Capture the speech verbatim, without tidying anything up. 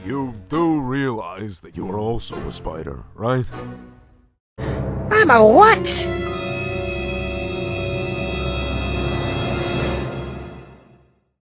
You do realize that you are also a spider, right? I'm a what?